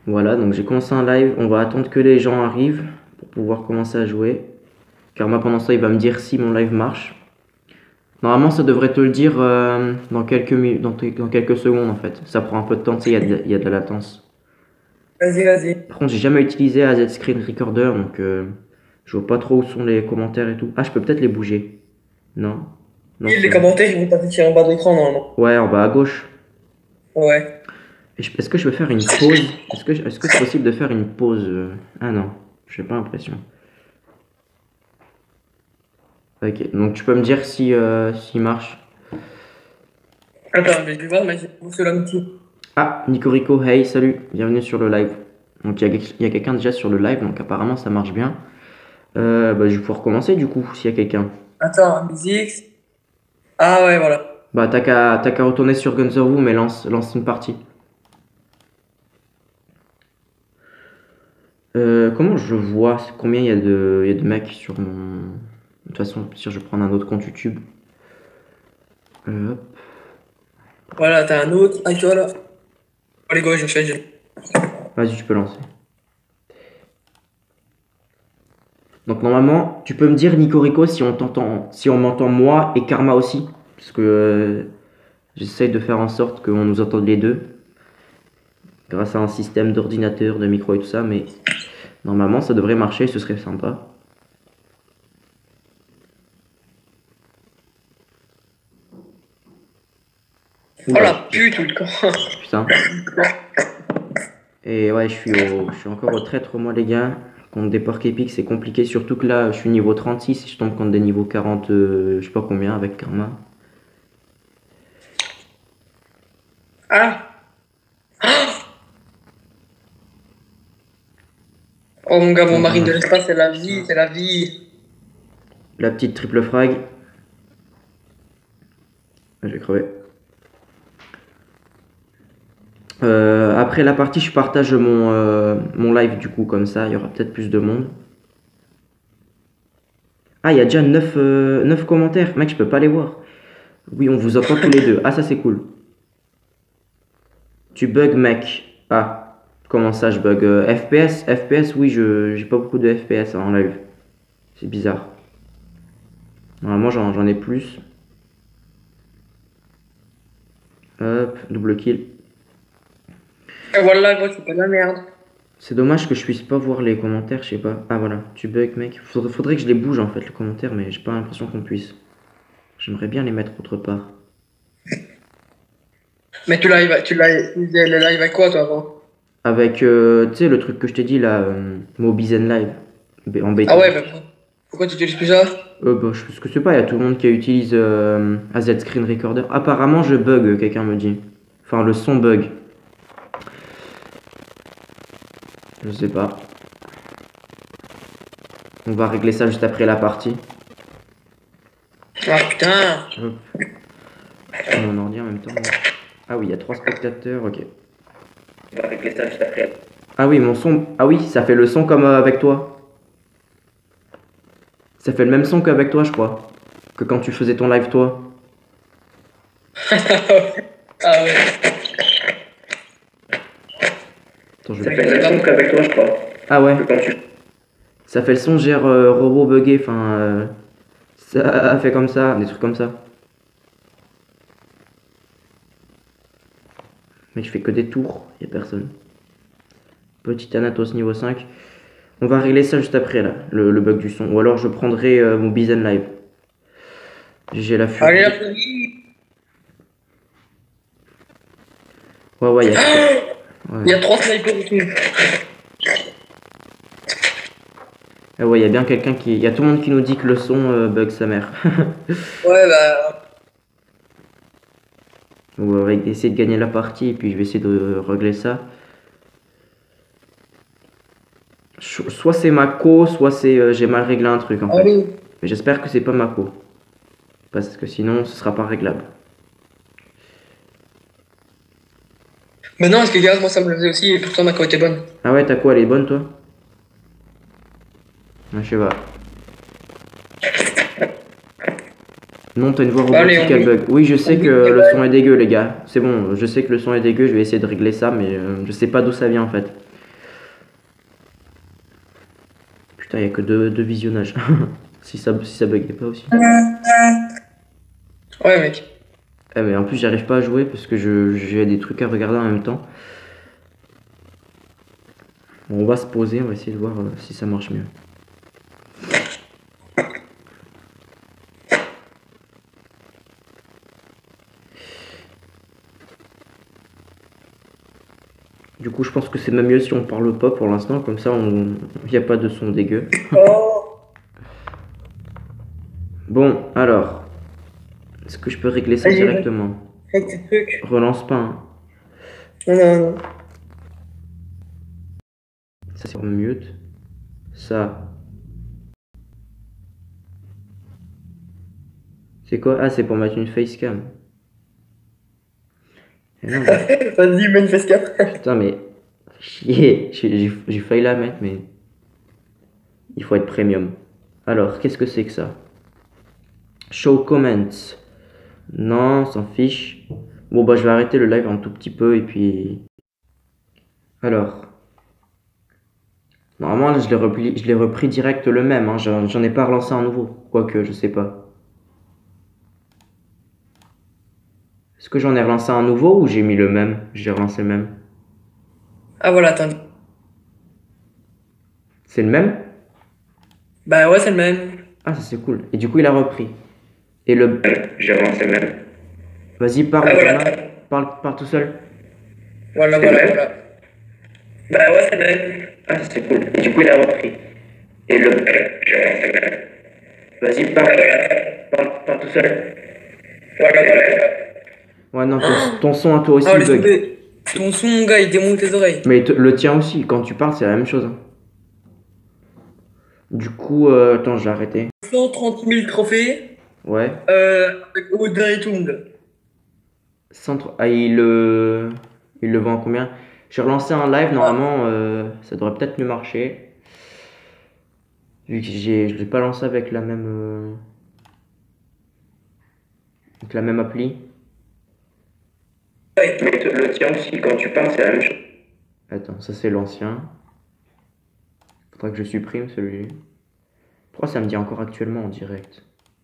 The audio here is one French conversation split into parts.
Voilà, donc j'ai commencé un live. On va attendre que les gens arrivent pour pouvoir commencer à jouer. Car moi, pendant ça, il va me dire si mon live marche. Normalement, ça devrait te le dire dans dans quelques secondes en fait. Ça prend un peu de temps, tu sais, il y a de la latence. Vas-y, vas-y. Par contre, j'ai jamais utilisé AZ Screen Recorder, donc je vois pas trop où sont les commentaires et tout. Ah, je peux peut-être les bouger. Non? Non, Et c'est les bon. commentaires, ils vont t'afficher en bas de l'écran, normalement. Ouais, en bas à gauche. Ouais. Est-ce que je peux faire une pause? Est-ce que c'est possible de faire une pause? Ah non, j'ai pas l'impression. Ok, donc tu peux me dire si s'il marche. Attends, mais je vais voir, mais j'ai poussé l'outil. Ah, Nico Rico, hey, salut, bienvenue sur le live. Donc il y a quelqu'un déjà sur le live, donc apparemment ça marche bien. Bah, je vais pouvoir commencer du coup, s'il y a quelqu'un. Attends, musique. Ah ouais, voilà. Bah t'as qu'à retourner sur Guns N' Roses, mais lance une partie. Comment je vois combien il y a de mecs sur mon... De toute façon, si je vais prendre un autre compte YouTube. Hop. Voilà, t'as un autre. Ah, tu vois là. Allez, go, je fais. Vas-y, tu peux lancer. Donc normalement, tu peux me dire Nico Rico si on t'entend, si on m'entend moi et Karma aussi, parce que j'essaye de faire en sorte qu'on nous entende les deux, grâce à un système d'ordinateur, de micro et tout ça, mais normalement ça devrait marcher, ce serait sympa. Oh Oula, la pute, tout le camp. putain. Et ouais, je suis encore au traître moi les gars. Contre des porcs épiques c'est compliqué, surtout que là je suis niveau 36 et je tombe contre des niveaux 40, je sais pas combien avec Karma. Ah. Oh mon gars, mon Oh marine de dommage. l'espace, c'est la vie, Putain. c'est la vie. La petite triple frag. Je vais crever. Après la partie, je partage mon live du coup, comme ça, il y aura peut-être plus de monde. Ah, il y a déjà 9 commentaires. Mec, je peux pas les voir. Oui, on vous entend tous les deux. Ah, ça c'est cool. Tu bugs, mec. Ah, comment ça, je bug FPS, oui, j'ai pas beaucoup de FPS en live. C'est bizarre. Normalement, j'en ai plus. Hop, double kill. Et voilà, gros, c'est pas de la merde. C'est dommage que je puisse pas voir les commentaires, je sais pas. Ah voilà, tu bugs mec. Faudrait que je les bouge en fait, les commentaires, mais j'ai pas l'impression qu'on puisse. J'aimerais bien les mettre autre part. Mais tu faisais le live avec quoi, toi, avant? Avec, tu sais, le truc que je t'ai dit là, Mobizen Live, en Ah bêta. ouais, bah, pourquoi tu utilises plus ça? Bah, parce que c'est pas, il y a tout le monde qui utilise AZ Screen Recorder. Apparemment, je bug, quelqu'un me dit. Enfin, le son bug. Je sais pas. On va régler ça juste après la partie. Ah putain. Hop. Sur mon ordi en même temps. Ah oui, il y a 3 spectateurs, ok. On va régler ça juste après. Ah oui, mon son. Ah oui, ça fait le son comme avec toi. Ça fait le même son qu'avec toi, je crois. Que quand tu faisais ton live, toi. Ah ouais. Attends, Ça fait le même son qu'avec toi, je crois. Ah ouais. Que quand tu... Ça fait le son, gère robot buggé, enfin. Ça a fait comme ça, des trucs comme ça. Mais je fais que des tours, y a personne. Petit Thanatos niveau 5. On va régler ça juste après, là, le bug du son. Ou alors je prendrai mon Bizen Live. J'ai la Allez, furie. la furie. Ouais, ouais, y a. Il y Ouais. a 3 snipers et tout. Ah ouais, y a bien quelqu'un qui. Y a tout le monde qui nous dit que le son bug sa mère. Ouais, bah. On va essayer de gagner la partie et puis je vais essayer de régler ça. Soit c'est Mako, soit c'est j'ai mal réglé un truc en fait. Allez. Mais j'espère que c'est pas Mako. Parce que sinon ce sera pas réglable. Mais non, parce que regarde, moi ça me le faisait aussi, et pourtant ma co était bonne. Ah ouais, t'as quoi, elle est bonne toi? Ah, je sais pas. Non, t'as une voix Allez, robotique, on elle vit. bug. Oui, je On sais que vit. le son est dégueu, les gars. C'est bon, je sais que le son est dégueu, je vais essayer de régler ça, mais je sais pas d'où ça vient en fait. Putain, il n'y a que deux visionnages. Si ça buguait pas aussi. Ouais, mec. Eh, mais en plus, j'arrive pas à jouer parce que j'ai des trucs à regarder en même temps. Bon, on va se poser, on va essayer de voir si ça marche mieux. Du coup, je pense que c'est même mieux si on parle pas pour l'instant, comme ça, il n'y a pas de son dégueu. Oh, Bon, alors, est-ce que je peux régler ça vas-y, directement? fais tes trucs. Relance pas, hein. Non, non, non. Ça, c'est en mute. Ça, c'est quoi? Ah, c'est pour mettre une facecam. Eh non, mais... Vas-y, mets une face cap. Putain, mais... Chier, j'ai failli la mettre, mais... Il faut être premium. Alors, qu'est-ce que c'est que ça? Show comments. Non, on s'en fiche. Bon, bah, je vais arrêter le live un tout petit peu, et puis... Alors... Normalement, là, je l'ai repris direct le même, hein. J'en ai pas relancé un nouveau. Quoique, je sais pas. Est-ce que j'en ai relancé un nouveau ou j'ai mis le même? J'ai relancé le même. Ah, voilà, attends. C'est le même? Bah ouais, c'est le même. Ah, ça c'est cool. Et du coup, il a repris. Et le... J'ai relancé le même. Vas-y, parle, Ah, voilà, Benjamin. attends. Parle tout seul. Voilà, C'est le voilà, même? voilà. Bah ouais, c'est le même. Ah, ça c'est cool. Et du coup, il a repris. Et le... J'ai relancé le même. Vas-y, parle tout seul. Voilà, voilà. Ouais, non, ton son à toi aussi Ah, laisse bug. tomber. Ton son, mon gars, il démonte les oreilles. Mais le tien aussi, quand tu parles, c'est la même chose, hein. Du coup, attends, j'ai arrêté. 130 000 trophées Ouais. avec Audrey Tung. Centre... Ah, il le vend à combien? J'ai relancé un live, normalement, ça devrait peut-être mieux marcher. Vu que je l'ai pas lancé avec avec la même appli. Ouais. Mais le tien aussi, quand tu parles, c'est la même chose. Attends, ça c'est l'ancien. Faudra que je supprime celui-là. Pourquoi ça me dit encore actuellement en direct?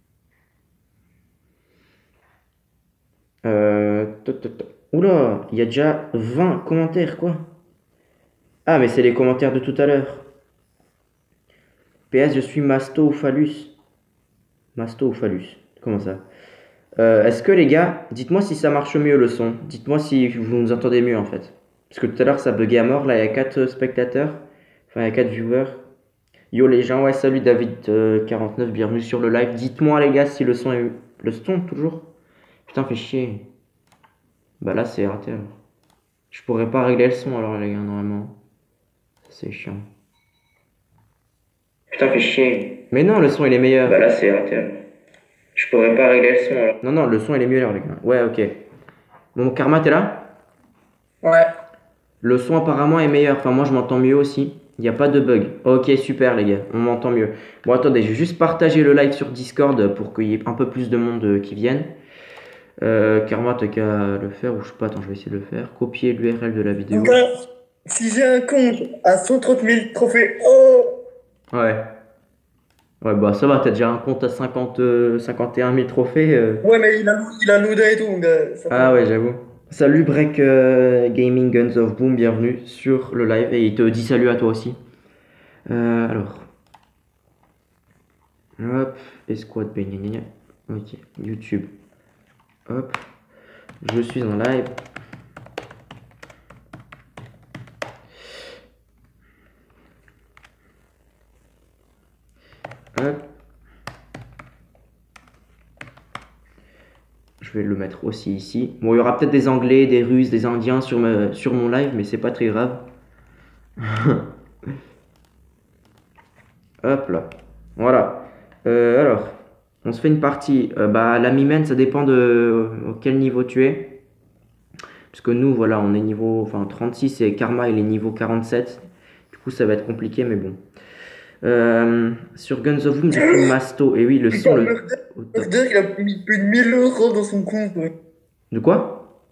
Oula, il y a déjà 20 commentaires, quoi. Ah, mais c'est les commentaires de tout à l'heure. PS, je suis Masto ou Phallus. Masto ou Phallus? Comment ça? Est-ce que les gars, dites-moi si ça marche mieux le son. Dites-moi si vous nous entendez mieux en fait. Parce que tout à l'heure ça buguait à mort. Là il y a 4 spectateurs. Enfin il y a 4 viewers. Yo les gens, ouais salut David 49, bienvenue sur le live. Dites-moi les gars si le son est... Le son toujours? Putain fait chier. Bah là c'est raté alors. Je pourrais pas régler le son alors les gars normalement. C'est chiant. Putain fait chier. Mais non le son il est meilleur. Bah là c'est raté alors. Je pourrais pas régler le son alors. Non non le son il est mieux alors les gars. Ouais ok. Bon Karma t'es là? Ouais. Le son apparemment est meilleur, enfin moi je m'entends mieux aussi, il n'y a pas de bug. Ok super les gars, on m'entend mieux. Bon attendez, je vais juste partager le live sur Discord pour qu'il y ait un peu plus de monde qui vienne. Karma t'as qu'à le faire, ou je sais pas, attends je vais essayer de le faire. Copier l'URL de la vidéo. Donc, si j'ai un compte à 130 000 trophées, oh! Ouais. Ouais bah ça va, t'as déjà un compte à 51 000 trophées. Ouais, mais il a Audrey Tung. Ah ouais j'avoue. Salut Break Gaming Guns of Boom, bienvenue sur le live et il te dit salut à toi aussi. Alors. Hop, escouade, gna. Ok, YouTube. Hop, je suis en live. Hop. Je vais le mettre aussi ici. Bon, il y aura peut-être des Anglais, des Russes, des Indiens sur mon live, mais c'est pas très grave. Hop là. Voilà. Alors, on se fait une partie. Bah, la mimène, ça dépend de quel niveau tu es. Parce que nous, voilà, on est niveau 36 et Karma, il est niveau 47. Du coup, ça va être compliqué, mais bon. Sur Guns of Boom, j'ai fait Masto. Et oui, le son, au top. Murder, il a mis plus de 1 000 € dans son compte. Ouais. De quoi?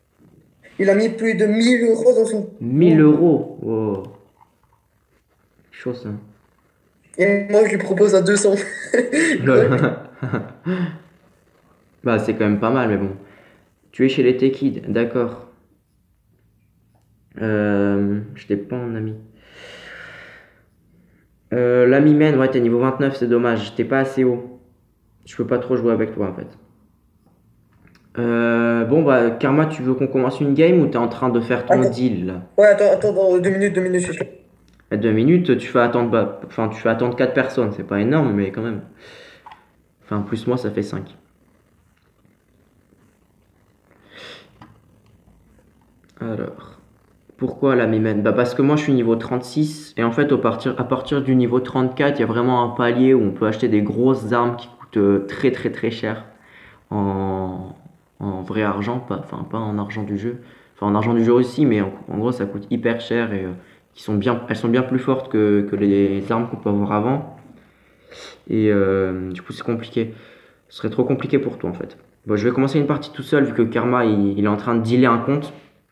Il a mis plus de 1 000 € dans son compte. 1000 euros. Oh. Chaud ça. Et moi, je lui propose à 200. Lol. Bah, c'est quand même pas mal, mais bon. Tu es chez les Techids, d'accord. Je t'ai pas en ami. L'ami Men, ouais, t'es niveau 29, c'est dommage. T'es pas assez haut. Je peux pas trop jouer avec toi en fait. Bon, bah, Karma, tu veux qu'on commence une game ou t'es en train de faire ton Attends, deal là? ouais, attends, dans 2 minutes, je suis chaud. À 2 minutes, tu fais attendre, bah, enfin, tu fais attendre 4 personnes. C'est pas énorme, mais quand même. Enfin, plus moi, ça fait 5. Alors, pourquoi la mimène? Bah parce que moi je suis niveau 36 et en fait à partir du niveau 34, il y a vraiment un palier où on peut acheter des grosses armes qui coûtent très très très cher en, en vrai argent, enfin pas en argent du jeu. Enfin en argent du jeu aussi, mais en gros ça coûte hyper cher et elles sont bien plus fortes que les armes qu'on peut avoir avant. Et du coup c'est compliqué. Ce serait trop compliqué pour toi en fait. Bon, je vais commencer une partie tout seul vu que Karma il est en train de dealer un compte.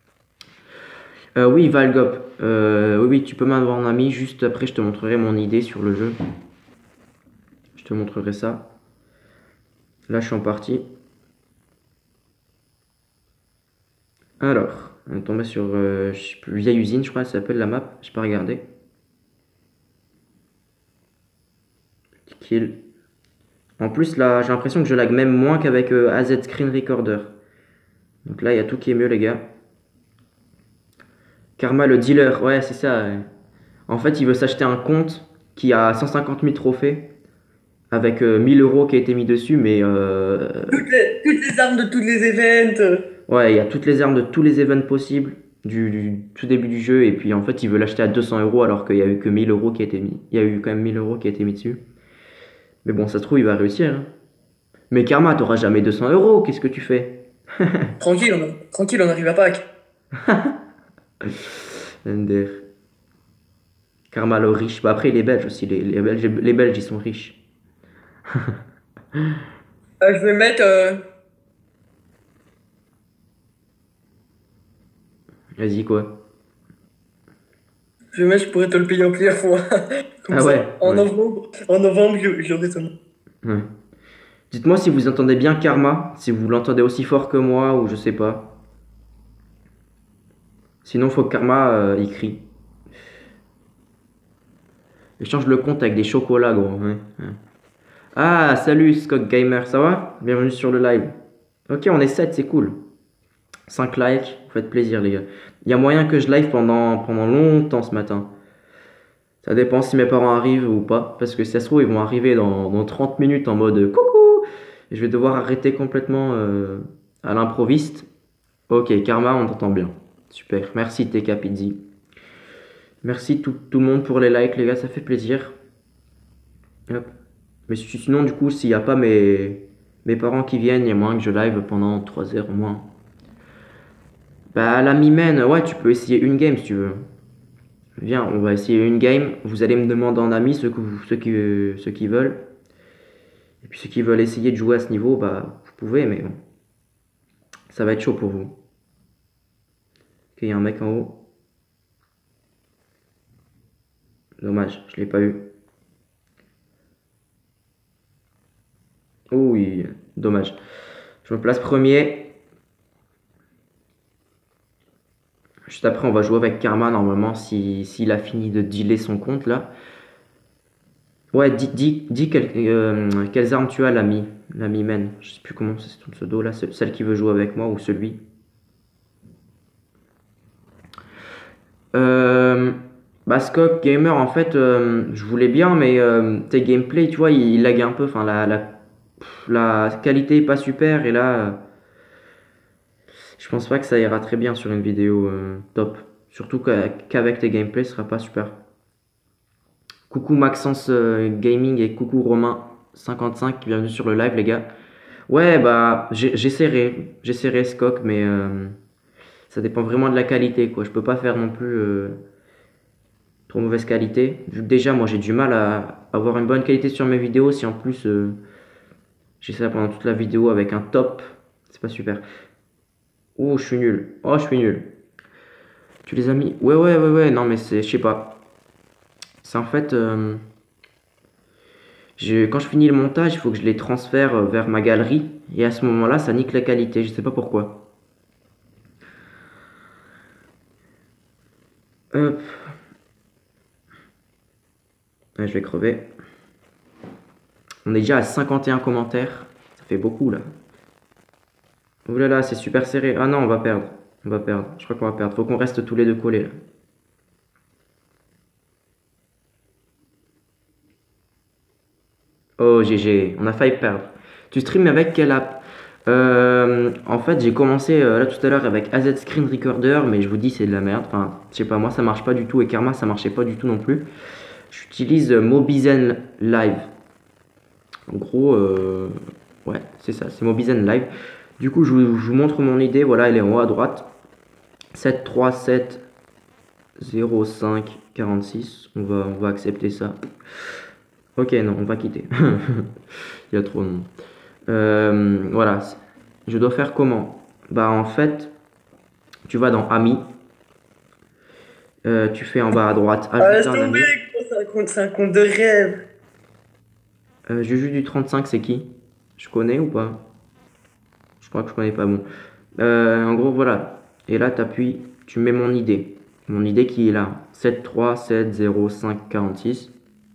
Oui, Valgop. Oui, oui, tu peux m'avoir en ami. Juste après, je te montrerai mon idée sur le jeu. Je te montrerai ça. Là, je suis en partie. Alors, on est tombé sur je sais plus, vieille usine, je crois, elle s'appelle la map. J'ai pas regardé. Kill. En plus, là, j'ai l'impression que je lag même moins qu'avec AZ Screen Recorder. Donc là, il y a tout qui est mieux, les gars. Karma, le dealer. Ouais, c'est ça. Ouais. En fait, il veut s'acheter un compte qui a 150 000 trophées avec 1000 euros qui a été mis dessus, mais Toutes les armes de tous les events. ouais, il y a toutes les armes de tous les events possibles du tout début du jeu. Et puis en fait, il veut l'acheter à 200 euros alors qu'il y a eu que 1000 euros qui a été mis. Il y a eu quand même 1000 euros qui a été mis dessus. Mais bon, ça se trouve, il va réussir, hein. Mais Karma, t'auras jamais 200 euros. Qu'est-ce que tu fais? Tranquille, on arrive à Pâques. Ender. Karma, le riche. Bah, après, il est belge aussi. Les Belges, ils sont riches. Je vais mettre. Vas-y, quoi. Je pourrais te le payer en plusieurs fois. Comme Ah ouais, ça, en ouais. novembre, en novembre, j'aurai ça. Ouais. Dites-moi si vous entendez bien Karma, si vous l'entendez aussi fort que moi ou je sais pas. Sinon, faut que Karma il crie. Échange le compte avec des chocolats, gros. Ouais, ouais. Ah, salut Scott Gamer, ça va? Bienvenue sur le live. Ok, on est 7, c'est cool. 5 likes, vous faites plaisir les gars. Il y a moyen que je live pendant longtemps ce matin. Ça dépend si mes parents arrivent ou pas. Parce que si ça se trouve, ils vont arriver dans 30 minutes en mode coucou. Et je vais devoir arrêter complètement à l'improviste. Ok, Karma, on t'entend bien. Super, merci TK Pizzi. Merci tout le monde pour les likes les gars, ça fait plaisir. Hop. Mais sinon, du coup, s'il n'y a pas mes parents qui viennent, il y a moyen que je live pendant 3 heures au moins. Bah, la mimène, ouais, tu peux essayer une game si tu veux. Viens, on va essayer une game. Vous allez me demander en ami ceux qui veulent. Et puis ceux qui veulent essayer de jouer à ce niveau, bah, vous pouvez, mais bon. Ça va être chaud pour vous. Ok, il y a un mec en haut. Dommage, je l'ai pas eu. Oh oui, dommage. Je me place premier. Juste après, on va jouer avec Karma normalement s'il a fini de dealer son compte là. Ouais, dis quelles armes tu as, l'ami Men. Je sais plus comment c'est ton pseudo là, celle qui veut jouer avec moi ou celui. Euh, Bah, Scope Gamer, en fait, je voulais bien, mais tes gameplays, tu vois, il lag un peu. Enfin, la qualité est pas super et là, je pense pas que ça ira très bien sur une vidéo top. Surtout qu'avec tes gameplays, ce sera pas super. Coucou Maxence Gaming et coucou Romain55, bienvenue sur le live les gars. Ouais bah j'essaierai Scoc mais ça dépend vraiment de la qualité quoi. Je peux pas faire non plus trop mauvaise qualité. Vu que déjà moi j'ai du mal à avoir une bonne qualité sur mes vidéos si en plus j'essaie pendant toute la vidéo avec un top, c'est pas super. Oh je suis nul. Oh je suis nul. Tu les as mis? Ouais non mais c'est je sais pas. C'est en fait, quand je finis le montage, il faut que je les transfère vers ma galerie. Et à ce moment-là, ça nique la qualité. Je sais pas pourquoi. Hop. Ouais, je vais crever. On est déjà à 51 commentaires. Ça fait beaucoup là. Ouh là là, c'est super serré. Ah non, on va perdre. On va perdre. Je crois qu'on va perdre. Faut qu'on reste tous les deux collés là. Oh GG, on a failli perdre. Tu streams avec quelle app? En fait, j'ai commencé là tout à l'heure avec AZ Screen Recorder, mais je vous dis c'est de la merde. Enfin, je sais pas, moi ça marche pas du tout et Karma ça marchait pas du tout non plus. J'utilise Mobizen Live. En gros, ouais, c'est ça, c'est Mobizen Live. Du coup, je vous montre mon idée. Voilà, elle est en haut à droite. 737 05 46. On va accepter ça. Ok, non, on va quitter. Il y a trop de monde. Voilà. Je dois faire comment? Bah, en fait, tu vas dans Amis. Tu fais en bas à droite Ajouter Laisse un tomber, ami. gros, c'est un compte de rêve. Juju du 35, c'est qui? Je connais ou pas? Je crois que je connais pas. Bon. En gros, voilà. Et là, t'appuies, tu mets mon idée. Mon idée qui est là. 7370546.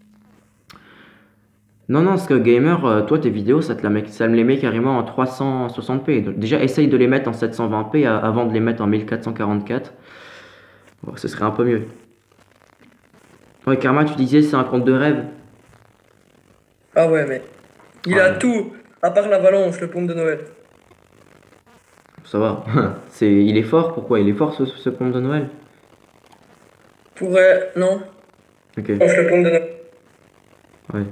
Non, non, parce que Gamer, toi, tes vidéos, ça me les met carrément en 360p. Donc, déjà, essaye de les mettre en 720p avant de les mettre en 1444. Bon, ce serait un peu mieux. Ouais, Karma, tu disais, c'est un conte de rêve. Ah ouais, mais il Ouais, a non, tout, à part l'avalanche, le pomme de Noël. ça va. Il est fort, pourquoi? Il est fort ce conte de Noël? Pourrait, non, Ok, le pomme de Noël. ouais.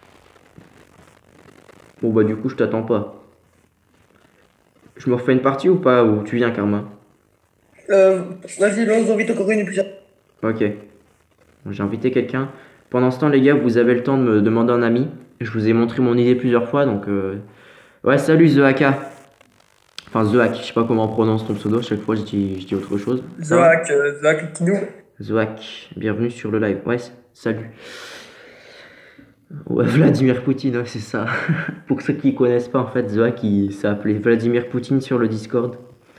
Bon, bah, du coup, je t'attends pas. Je me refais une partie ou pas? Ou tu viens, Karma? Vas-y, lance vite encore une et puis Ok. Bon, j'ai invité quelqu'un. Pendant ce temps, les gars, vous avez le temps de me demander un ami. Je vous ai montré mon idée plusieurs fois, donc... Ouais, salut The Haka. Enfin, The Hack, je sais pas comment on prononce ton pseudo, chaque fois je dis autre chose. Ça va? Zoak Kinou. The Hack, bienvenue sur le live. Ouais, salut. Ouais, Vladimir Poutine, ouais, c'est ça. Pour ceux qui connaissent pas, en fait, The Hack, il s'est appelé Vladimir Poutine sur le Discord.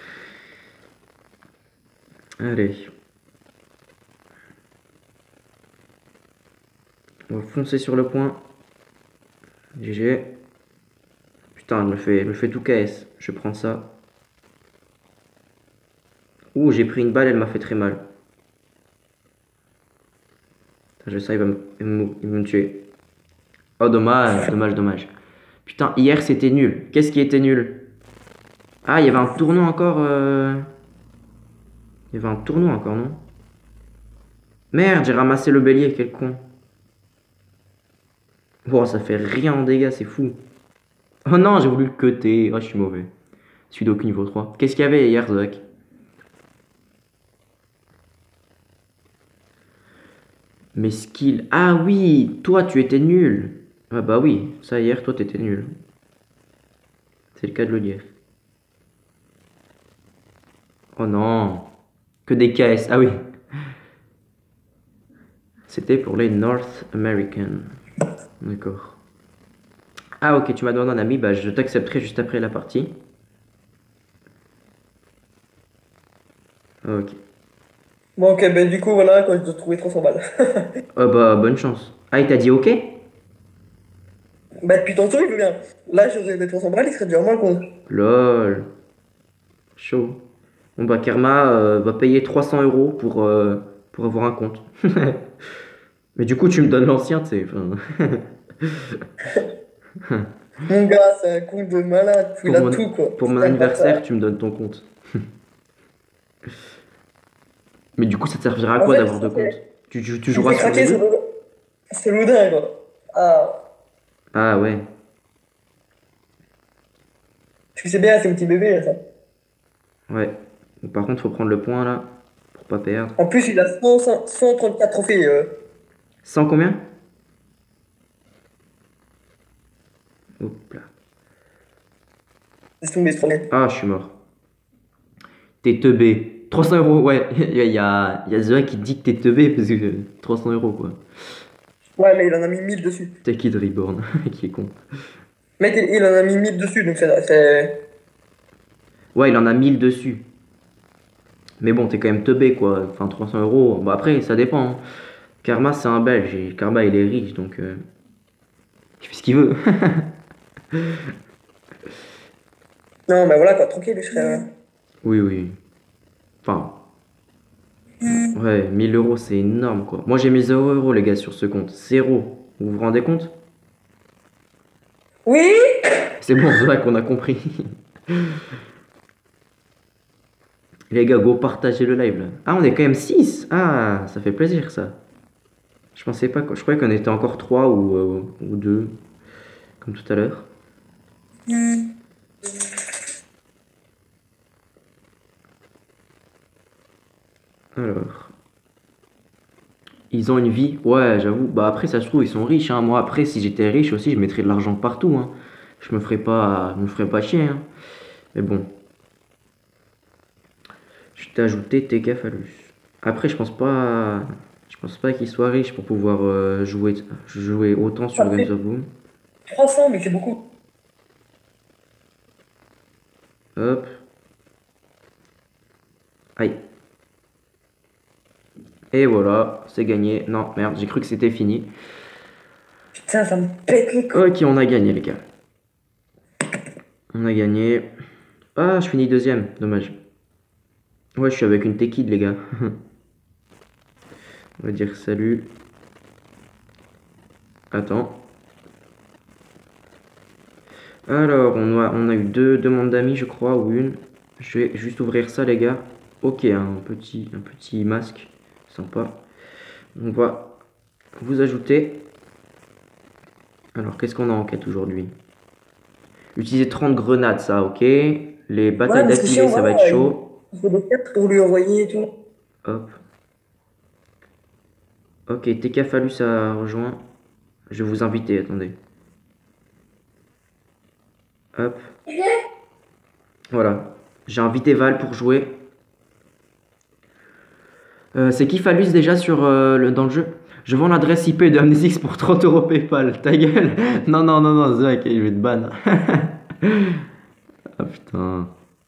Allez, on va foncer sur le point. GG. Putain, elle me fait tout KS. Je prends ça. Ouh, j'ai pris une balle, elle m'a fait très mal. Je sais, il va me tuer. Oh, dommage, dommage, dommage. Putain, hier c'était nul. Qu'est-ce qui était nul? Ah, il y avait un tournoi encore. Il y avait un tournoi encore, non? Merde, j'ai ramassé le bélier, quel con. Wow, ça fait rien en dégâts, c'est fou. Oh non, j'ai voulu le cutter. Oh, je suis mauvais. Sudoku niveau 3. Qu'est-ce qu'il y avait hier, Zach? Mes skills. Ah oui, toi tu étais nul. Ah bah oui, ça hier, toi t'étais nul. C'est le cas de le dire. Oh non. Que des KS. Ah oui. C'était pour les North American. D'accord. Ah ok, tu m'as demandé un ami, bah je t'accepterai juste après la partie. Ok. Bon, ok, ben du coup, voilà, quand je dois trouver 300 balles. Ah bah bonne chance. Ah il t'a dit ok? Bah, depuis tantôt, il veut bien. Là, j'aurais des 300 balles, il serait déjà moins con. Lol. Chaud. Bon bah Kerma va payer 300 euros pour avoir un compte. Mais du coup tu me donnes l'ancien, tu sais. Enfin, Mon gars, c'est un con de malade. Il pour a mon, tout, quoi. pour mon C'est un anniversaire, bâtard. tu me donnes ton compte. Mais du coup ça te servira à En quoi fait, d'avoir deux comptes? Tu tu me joueras fais sur les craquer, deux? c'est lourdin, quoi. Ah, Ah ouais. tu sais bien, c'est un petit bébé, là, ça. Ouais. Bon, par contre faut prendre le point là. Pour pas perdre. En plus, il a 134 trophées. 100 combien? Hop là. Laisse tomber ce problème. Ah je suis mort. T'es teubé. 300 €, ouais. Il y a Zoa qui dit que t'es teubé parce que 300 € quoi. Ouais, mais il en a mis 1000 dessus. T'es Kid Reborn, qui est con. Mec, il en a mis 1000 dessus, donc Ouais, il en a 1000 dessus. Mais bon, t'es quand même teubé quoi. Enfin, 300 €. Bon, après, ça dépend, hein. Karma, c'est un Belge et Karma, il est riche donc il fait ce qu'il veut. Non, mais voilà, quoi, tranquille, lui, frère. Oui, oui. Enfin, ouais, 1000 € c'est énorme quoi. Moi, j'ai mis 0 € les gars sur ce compte. Zéro. Vous vous rendez compte? Oui! C'est bon, c'est vrai qu'on a compris. Les gars, go partager le live là. Ah, on est quand même 6. Ah, ça fait plaisir ça. Je pensais pas quoi. Je croyais qu'on était encore 3 ou 2, comme tout à l'heure. Alors, ils ont une vie. Ouais, j'avoue. Bah après, ça se trouve, ils sont riches, hein. Moi, après, si j'étais riche aussi, je mettrais de l'argent partout, hein. Je me ferais pas chier, hein. Mais bon, je t'ai ajouté TK Phallus. Après, je pense pas qu'il soit riche pour pouvoir jouer autant sur Ça Guns fait of Boom. 300, mais c'est beaucoup. Hop. Aïe. Et voilà, c'est gagné. Non, merde, j'ai cru que c'était fini. Putain, ça me pète les couilles. Ok, on a gagné, les gars. On a gagné. Ah, je finis deuxième. Dommage. Ouais, je suis avec une Tekid, les gars. On va dire salut. Attends. Alors, on a eu deux demandes d'amis, je crois, ou une. Je vais juste ouvrir ça, les gars. Ok, un petit masque. Sympa. On va vous ajouter. Alors, qu'est-ce qu'on a en quête aujourd'hui? Utiliser 30 grenades, ça, ok. Les Ouais, batailles parce que si d'affilée, on ça va être voilà, chaud. il faut des cartes pour lui envoyer et tout. Hop. Ok, TK Fallu, ça rejoint. Je vais vous inviter, attendez. Hop. Voilà. J'ai invité Val pour jouer. C'est qui Phallus déjà dans le jeu? Je vends l'adresse IP de Amnesix pour 30 € PayPal. Ta gueule. Non, non, non, non, Zach, je vais te ban. Ah putain.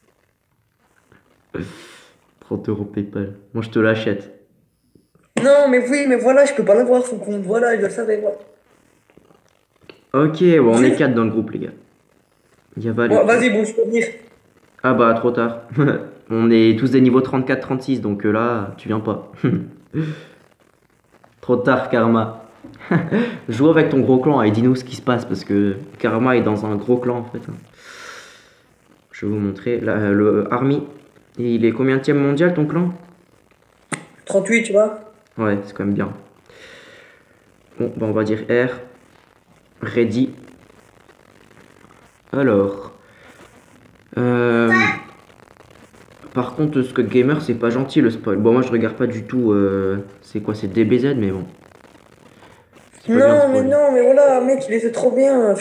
30 € PayPal. Moi, je te l'achète. Non, mais oui, mais voilà, je peux pas l'avoir son compte. Voilà, je le savais, moi. Ok, bon, on est 4 dans le groupe, les gars. Il y a Val et Bon, tout. vas-y, bon, je peux venir. Ah bah, trop tard. On est tous des niveaux 34-36, donc là, tu viens pas. Trop tard, Karma. Joue avec ton gros clan et dis-nous ce qui se passe, parce que Karma est dans un gros clan, en fait. Je vais vous montrer. Là, le Army, il est combienième mondial, ton clan? 38, tu vois. Ouais, c'est quand même bien. Bon, bah on va dire R. Ready. Alors. Par contre, Scott Gamer, c'est pas gentil le spoil. Bon, moi je regarde pas du tout. C'est quoi? C'est DBZ, mais bon. C'est pas bien Non, mais spoil. non, mais voilà, mec, il était trop bien.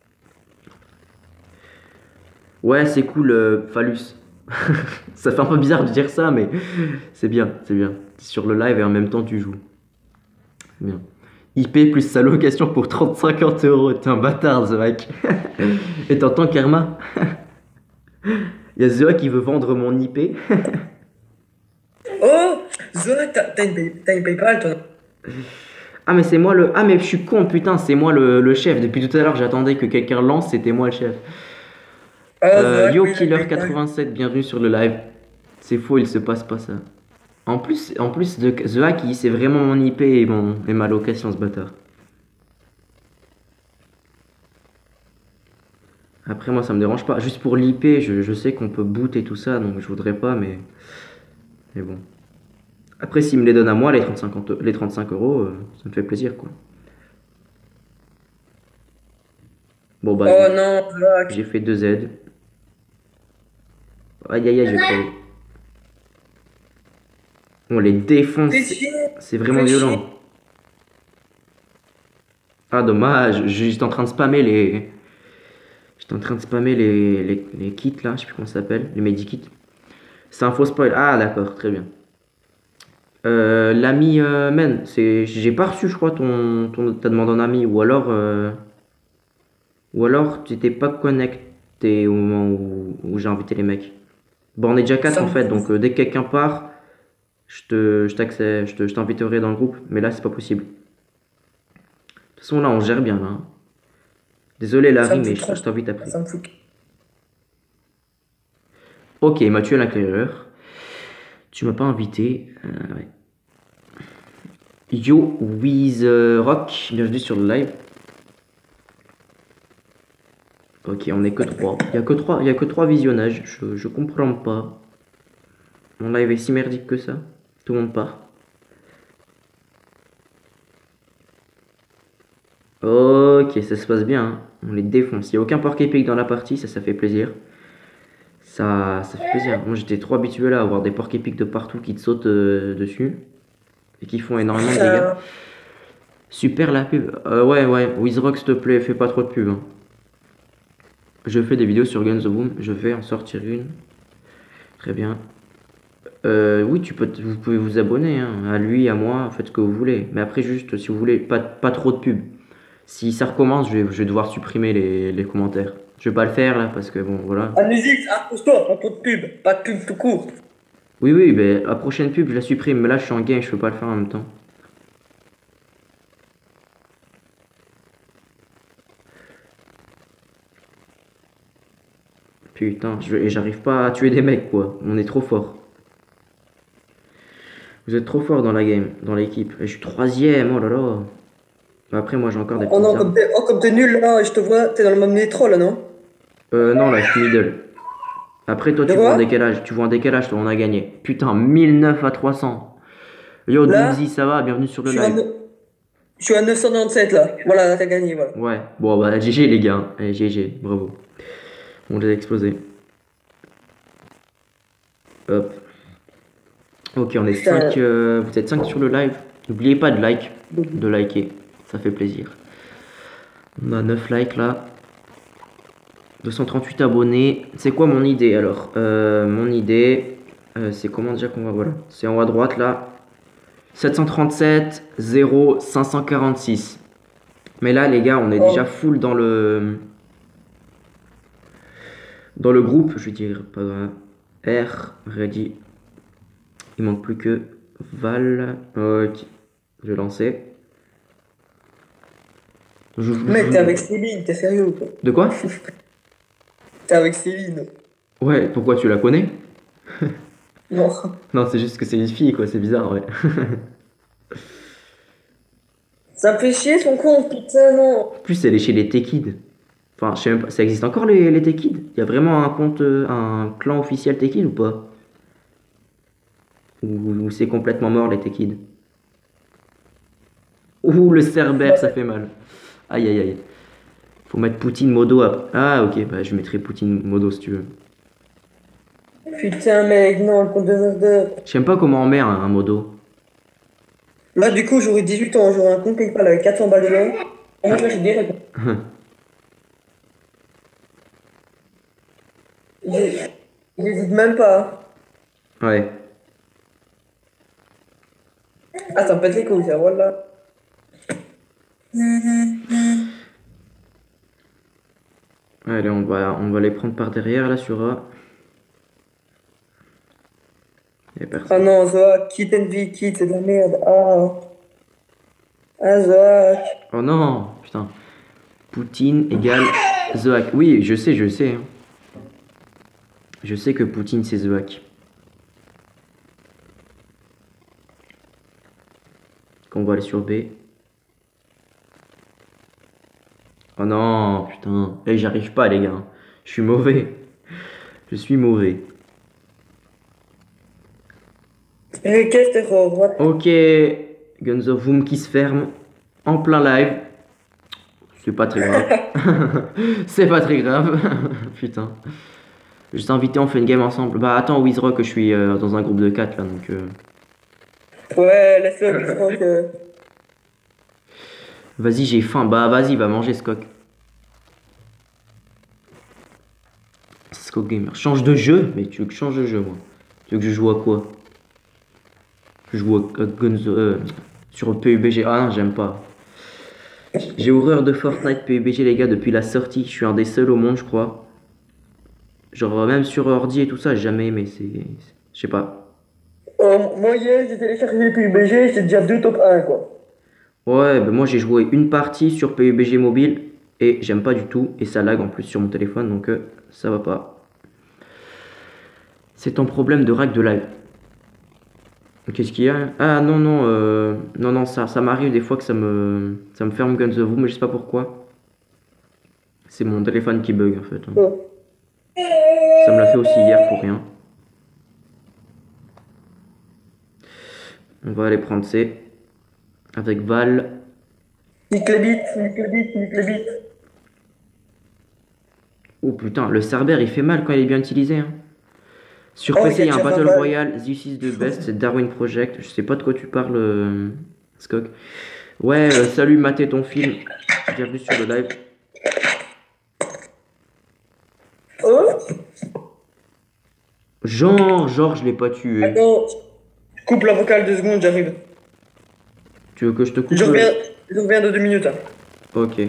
Ouais, c'est cool, Phallus. Ça fait un peu bizarre de dire ça, mais c'est bien, c'est bien. T'es sur le live et en même temps tu joues. C'est bien. IP plus sa location pour 30-50 €. T'es un bâtard, The Hack. Et t'entends Karma? Il y a The Hack qui veut vendre mon IP. Oh, Zola, t'as une PayPal, toi. Ah, mais c'est moi le. Ah, mais je suis con, putain, c'est moi le chef. Depuis tout à l'heure, j'attendais que quelqu'un lance, c'était moi le chef. Ah, Zola, Yo oui, la PayPal. Killer87, bienvenue sur le live. C'est faux, il se passe pas ça. En plus de The Hack, c'est vraiment mon IP et ma location, ce bâtard. Après, moi, ça me dérange pas. Juste pour l'IP, je sais qu'on peut boot et tout ça, donc je voudrais pas, mais bon. Après, s'il me les donne à moi, les 35 €, ça me fait plaisir, quoi. Bon, bah, Oh non, Zola. j'ai fait 2 Z. Aïe, aïe, aïe, j'ai crevé. On les défonce, Fais c'est chier, c'est vraiment fais chier. violent. Ah, dommage, j'étais en train de spammer les. J'étais en train de spammer les kits là, je sais plus comment ça s'appelle, les medikits. C'est un faux spoil. Ah, d'accord, très bien. L'ami Men, j'ai pas reçu, je crois, ta demande en ami. Ou alors tu t'étais pas connecté au moment où j'ai invité les mecs. Bon, on est déjà 4 Ça en me fait, fout. donc dès que quelqu'un part, je t'inviterai dans le groupe. Mais là, c'est pas possible. De toute façon, là, on gère bien, là, hein. Désolé, Ça Larry, me mais fout trop. je t'invite après. Ça me fout. Ok, Mathieu l'accueilleur. Tu m'as pas invité. Ouais. Yo, with Rock, bienvenue sur le live. Ok, on est que 3. Il y a que 3 visionnages. Je comprends pas. Mon live est si merdique que ça. Tout le monde part. Ok, ça se passe bien, hein. On les défonce. Il n'y a aucun porc épic dans la partie, ça fait plaisir. Ça fait plaisir. Moi j'étais trop habitué là à avoir des porcs épics de partout qui te sautent dessus et qui font énormément de dégâts. Euh, Super la pub. Ouais, Wizrock, s'il te plaît, fais pas trop de pub, hein. Je fais des vidéos sur Guns of Boom, je vais en sortir une. Très bien. Oui, vous pouvez vous abonner, hein, à lui, à moi, faites ce que vous voulez. Mais après, juste, si vous voulez, pas trop de pub. Si ça recommence, je vais devoir supprimer les commentaires. Je vais pas le faire là parce que bon, voilà. La musique, accroche-toi, pas trop de pub. Pas de pub tout court. Oui, mais la prochaine pub, je la supprime. Mais là, je suis en game, je peux pas le faire en même temps. Putain, et j'arrive pas à tuer des mecs, quoi. On est trop fort. Vous êtes trop fort dans la game, dans l'équipe. Et je suis troisième, oh là là. Après, moi, j'ai encore des Oh petites non, armes. comme t'es nul là, je te vois, t'es dans le même métro là, non? Non, là, je suis middle. Après, toi, De tu vois un quoi? décalage. Tu vois un décalage, toi, on a gagné. Putain, 1009 à 300. Yo, Doomsy, Là, ça va? Bienvenue sur je le suis à, live. je suis à 997 là. Voilà, là t'as gagné, voilà. Ouais, bon, bah, GG, les gars, hein. Allez, GG, bravo. On les a explosés. Hop. Ok, on est Putain. 5. Vous êtes 5 sur le live. N'oubliez pas de liker. Ça fait plaisir. On a 9 likes là. 238 abonnés. C'est quoi mon idée alors? Mon idée, c'est comment déjà qu'on va. Voilà. C'est en haut à droite là. 737 0 546. Mais là, les gars, on est déjà Oh. full dans le groupe. Je vais dire pas grave. R, ready. Il manque plus que Val. Ok. Je vais lancer. Mec, t'es avec Céline, t'es sérieux ou quoi? De quoi? T'es avec Céline. Ouais, pourquoi tu la connais? Non. Non, c'est juste que c'est une fille, quoi, c'est bizarre, ouais. Ça me fait chier son compte, putain, non. En plus, elle est chez les Techids. Enfin, je sais même pas, ça existe encore les Techids? Il y a vraiment un compte, un clan officiel Techid ou pas? Ou c'est complètement mort les Techids? Ouh, le Cerbère, ça fait mal. Aïe, aïe, aïe. Faut mettre Poutine Modo après. Ah, ok, bah je mettrai Poutine Modo si tu veux. Putain, mec, non, le compte de merde. Je sais même pas comment on met un Modo. Là, du coup, j'aurai 18 ans, j'aurai un compte PayPal avec 400 balles dedans. Moi, je l'achète direct. J'ai- J'hésite même pas. Ouais. Ah, ça me pète les couilles, ça, voilà. Allez, on va les prendre par derrière là sur A. Y a Ah personne. non, Zoak, quitte Envy, quitte, c'est de la merde. Ah, ah Zoak. Oh non, putain. Poutine égale The Hack. Oui, je sais, hein. Je sais que Poutine c'est The Hack. Qu'on va aller sur B. Oh non, putain. Eh, j'arrive pas, les gars. Je suis mauvais. Je suis mauvais. Qu'est-ce que c'est, what? Ok. Guns of Boom qui se ferme. En plein live. C'est pas très grave. C'est pas très grave. Putain. Juste invité, on fait une game ensemble. Bah attends, Wizrock, je suis dans un groupe de 4 là, donc... Ouais, laisse-le, je crois que... Vas-y, j'ai faim. Bah vas-y, va manger ce coq. Skok Gamer. Change de jeu? Mais tu veux que je change de jeu, moi. Tu veux que je joue à quoi? Je joue à sur PUBG. Ah non, j'aime pas. J'ai horreur de Fortnite PUBG, les gars, depuis la sortie. Je suis un des seuls au monde, je crois. Genre, même sur ordi et tout ça, j'ai jamais aimé. Je sais pas. Moi, hier, j'ai téléchargé PUBG, c'est déjà 2 top 1, quoi. Ouais, ben moi j'ai joué une partie sur PUBG mobile et j'aime pas du tout. Et ça lag en plus sur mon téléphone, donc ça va pas. C'est ton problème de rag de live. Qu'est-ce qu'il y a? Ah non, non, non, non, ça m'arrive des fois que ça me ferme Guns of Vous, mais je sais pas pourquoi. C'est mon téléphone qui bug en fait, hein. Ouais. Ça me l'a fait aussi hier pour rien. On va aller prendre C avec Val. Nique les bits, nique les bits, nique les bits. Oh putain, le Cerber il fait mal quand il est bien utilisé, hein. Sur Oh, PC, il y il a y a un déjà 20 Battle balles. Royale, This is the best, c'est Darwin Project. Je sais pas de quoi tu parles, Skok. Ouais, salut, maté ton film. Bienvenue sur le live. Oh, Genre, je l'ai pas tué. attends, coupe la vocale 2 secondes, j'arrive. Tu veux que je te coupe Je reviens, je reviens de 2 minutes, hein. Ok.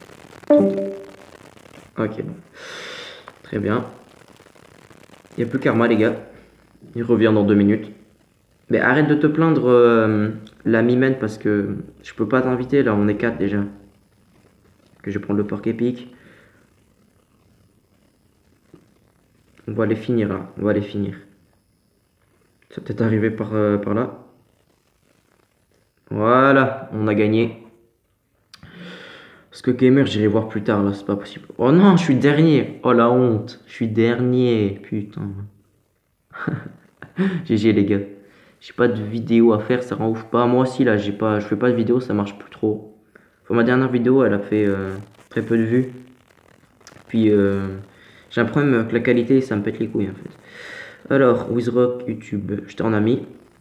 Ok, bon. Très bien. Il n'y a plus Karma, les gars. Il revient dans 2 minutes. Mais arrête de te plaindre, la Mimène, parce que je peux pas t'inviter, là, on est 4 déjà. Que je vais prendre le porc épique. On va les finir, là. On va les finir. Ça peut être arrivé par là. Voilà, on a gagné. Parce que Gamer, j'irai voir plus tard, là, c'est pas possible. Oh non, je suis dernier. Oh la honte. Je suis dernier. Putain. GG, les gars. J'ai pas de vidéo à faire, ça rend ouf pas. Moi aussi, là, je fais pas de vidéo, ça marche plus trop. Enfin, ma dernière vidéo, elle a fait très peu de vues. Puis, j'ai un problème avec la qualité, ça me pète les couilles, en fait. Alors, Wizrock, YouTube, je t'en ai mis.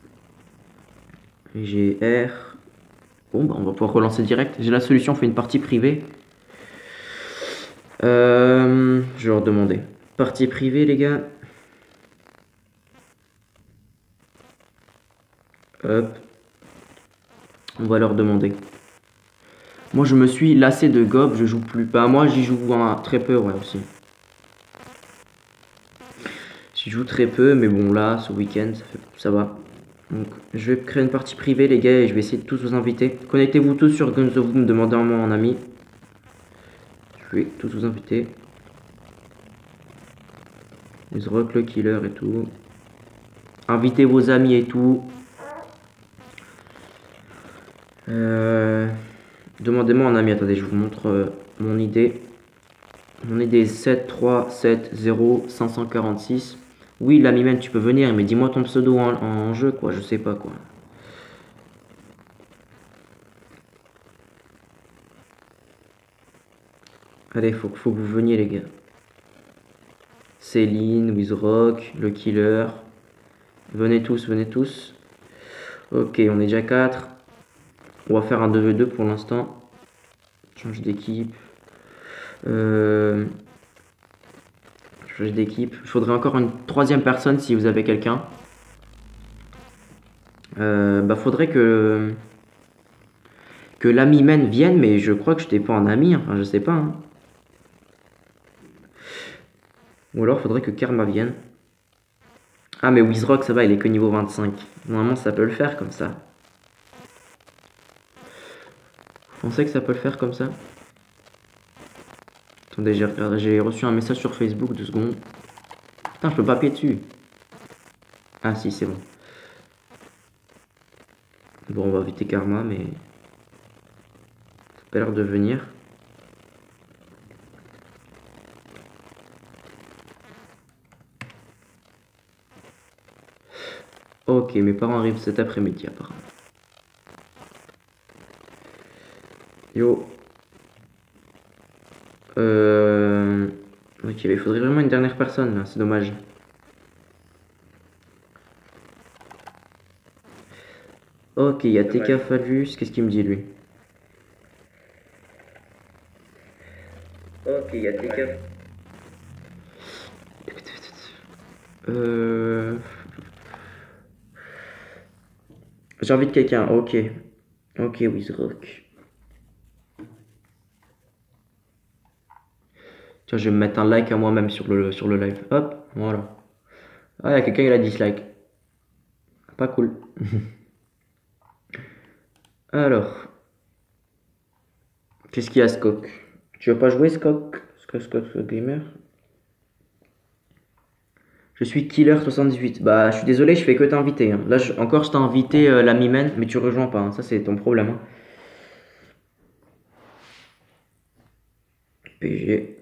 J'ai R. Bon, bah, on va pouvoir relancer direct. J'ai la solution, on fait une partie privée. Je vais leur demander. Partie privée, les gars. Hop. On va leur demander. Moi, je me suis lassé de Gob, je joue plus. Bah, moi, j'y joue très peu, ouais, aussi. J'y joue très peu, mais bon, là, ce week-end, ça va. Donc, je vais créer une partie privée, les gars, et je vais essayer de tous vous inviter. Connectez-vous tous sur Guns of Vous, me demandez en moi en ami. Je vais tous vous inviter. Les Rock, le Killer et tout. Invitez vos amis et tout. Demandez-moi en ami. Attendez, je vous montre mon idée. Mon idée est 7370546. Oui, l'ami même, tu peux venir, mais dis-moi ton pseudo en jeu, quoi. Je sais pas, quoi. Allez, faut que vous veniez, les gars. Céline, Wizrock, le Killer. Venez tous, venez tous. Ok, on est déjà 4. On va faire un 2v2 pour l'instant. Change d'équipe. Change d'équipe. Il faudrait encore une troisième personne si vous avez quelqu'un. Bah faudrait que l'ami Men vienne, mais je crois que je t'ai pas en ami, enfin je sais pas, hein. Ou alors faudrait que Karma vienne. Ah mais Wizrock ça va, il est que niveau 25. Normalement ça peut le faire comme ça. Vous pensez que ça peut le faire comme ça? Attendez, j'ai reçu un message sur Facebook, 2 secondes. Putain, je peux pas appuyer dessus. Ah si, c'est bon. Bon, on va éviter Karma, mais... ça a pas l'air de venir. Ok, mes parents arrivent cet après-midi, apparemment. Yo. Ok, mais il faudrait vraiment une dernière personne, là, c'est dommage. Ok, il y a TK Falvus, qu'est-ce qu'il me dit, lui? Ok, il y a TK... J'invite quelqu'un. Ok. Ok, Wizrock. Tiens, je vais me mettre un like à moi-même sur le live. Hop, voilà. Ah, il y a quelqu'un, il a dislike. Pas cool. Alors, qu'est-ce qu'il y a, Skok? Tu veux pas jouer, Skok? Skok Gamer? Je suis Killer78. Bah, je suis désolé, je fais que t'inviter, hein. Là, encore, je t'ai invité la Mimène, mais tu rejoins pas, hein. Ça, c'est ton problème, hein. PG.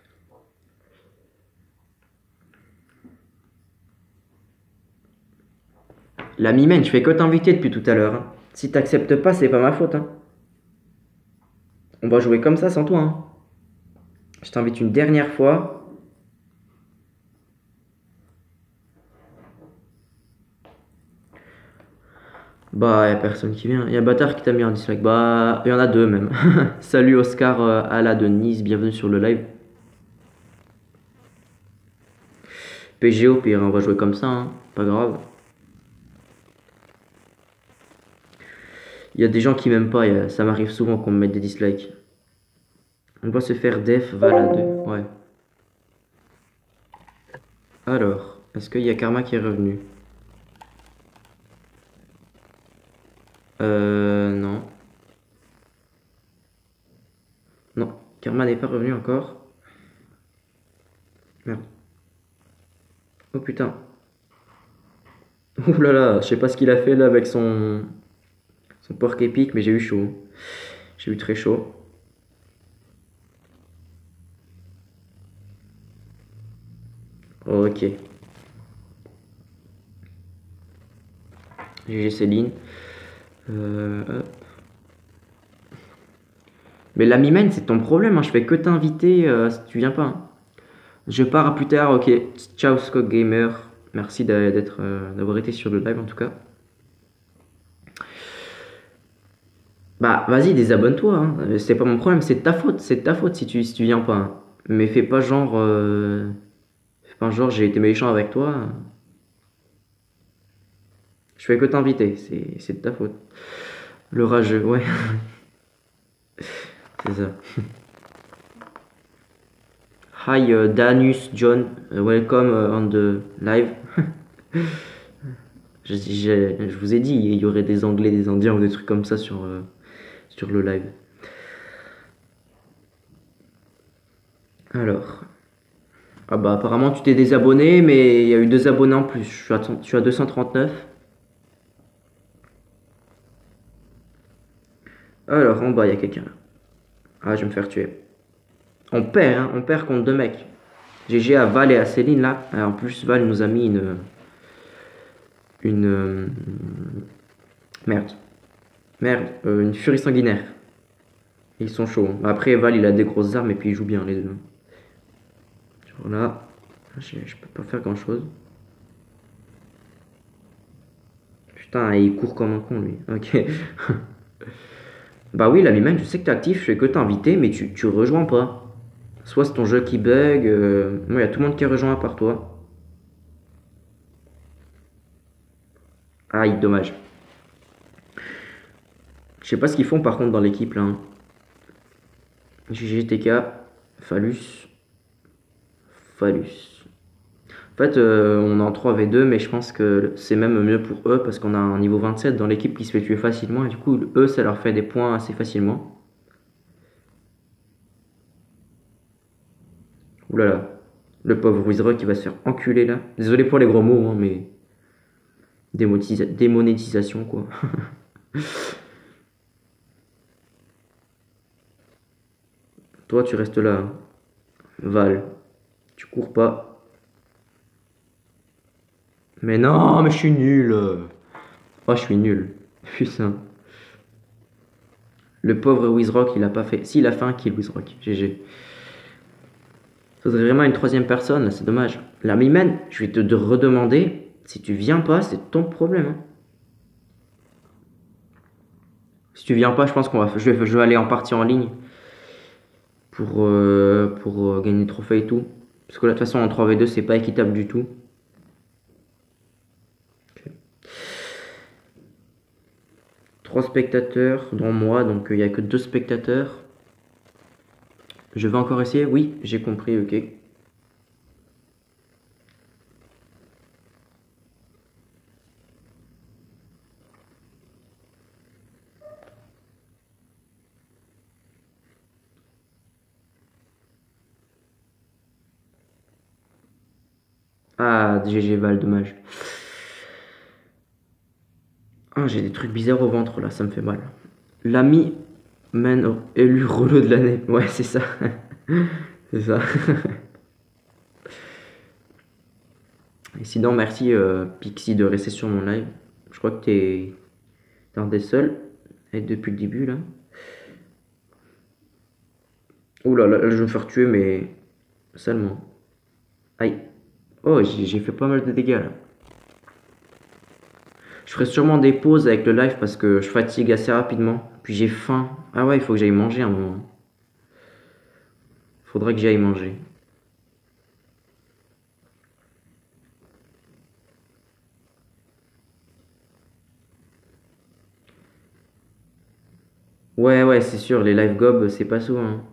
La Mimène, je fais que t'inviter depuis tout à l'heure, hein. Si t'acceptes pas, c'est pas ma faute, hein. On va jouer comme ça sans toi, hein. Je t'invite une dernière fois. Bah, y a personne qui vient. Y a Bâtard qui t'a mis un dislike. Bah, y en a deux même. Salut Oscar Ala de Nice, bienvenue sur le live. PG au pire, on va jouer comme ça, hein. Pas grave. Il y a des gens qui m'aiment pas, ça m'arrive souvent qu'on me mette des dislikes. On va se faire def, Val à 2. Ouais. Alors, est-ce qu'il y a Karma qui est revenu? Non. Non, Karma n'est pas revenu encore. Merde. Oh putain. Ouh là là, je sais pas ce qu'il a fait là avec son porc épique, mais j'ai eu chaud. J'ai eu très chaud. Ok. GG Céline. Hop. Mais la mimène, c'est ton problème, hein. Je fais que t'inviter si tu viens pas, hein. Je pars à plus tard, ok. Ciao Scott Gamer. Merci d'avoir été sur le live en tout cas. Bah vas-y, désabonne-toi, hein. C'est pas mon problème, c'est de ta faute. C'est de ta faute si tu viens pas, hein. Mais fais pas genre. Fais pas genre j'ai été méchant avec toi. Je fais que t'inviter, c'est de ta faute. Le rageux, ouais. C'est ça. Hi Danus John, welcome on the live. Je vous ai dit, il y aurait des Anglais, des Indiens ou des trucs comme ça sur le live. Alors. Ah bah apparemment tu t'es désabonné, mais il y a eu 2 abonnés en plus. Je suis à 239. Alors en bas il y a quelqu'un là. Ah je vais me faire tuer. On perd, hein, on perd contre 2 mecs. GG à Val et à Céline là. En plus Val nous a mis une merde. Merde, une furie sanguinaire. Ils sont chauds, hein. Après Val il a des grosses armes et puis il joue bien les deux. Voilà. Je peux pas faire grand chose. Putain, il court comme un con lui. Ok. Bah oui, la Mimène, je sais que t'es actif, je fais que t'inviter, mais tu rejoins pas. Soit c'est ton jeu qui bug, moi il y a tout le monde qui rejoint à part toi. Aïe, dommage. Je sais pas ce qu'ils font par contre dans l'équipe là, hein. GGTK, Phallus. Phallus. En fait, on est en 3v2, mais je pense que c'est même mieux pour eux parce qu'on a un niveau 27 dans l'équipe qui se fait tuer facilement et du coup, eux, ça leur fait des points assez facilement. Ouh là là, le pauvre Wizrock qui va se faire enculer là. Désolé pour les gros mots, hein, mais démonétisation quoi. Toi, tu restes là, hein. Val, tu cours pas. Mais non, mais je suis nul. Oh, je suis nul. Putain. Le pauvre Wizrock, il a pas fait. Si, il a fait un kill, Wizrock. GG. Ça serait vraiment une troisième personne, là, c'est dommage. La Mimène, je vais te redemander. Si tu viens pas, c'est ton problème, hein. Si tu viens pas, je pense je vais aller en partie en ligne pour gagner le trophée et tout. Parce que là, de toute façon, en 3v2, c'est pas équitable du tout. 3 spectateurs, dont moi, donc il n'y a que 2 spectateurs. Je vais encore essayer. Oui, j'ai compris, ok. Ah, GG Val, dommage. Ah, j'ai des trucs bizarres au ventre là, ça me fait mal. L'ami man élu relou de l'année. Ouais, c'est ça. C'est ça. Et sinon, merci Pixie de rester sur mon live. Je crois que t'es un des seuls. Et depuis le début là. Ouh là, là, je vais me faire tuer, mais seulement. Aïe. Oh, j'ai fait pas mal de dégâts là. Je ferai sûrement des pauses avec le live parce que je fatigue assez rapidement. Puis j'ai faim. Ah ouais, il faut que j'aille manger un moment. Faudrait que j'aille manger. Ouais, ouais, c'est sûr, les live gob, c'est pas souvent, hein.